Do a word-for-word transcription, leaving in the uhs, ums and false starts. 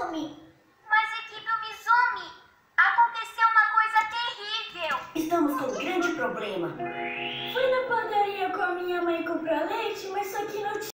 Mizumi. Mas, equipe Mizumi, aconteceu uma coisa terrível. Estamos com um grande problema. Fui na padaria com a minha mãe comprar leite, mas só que não tinha.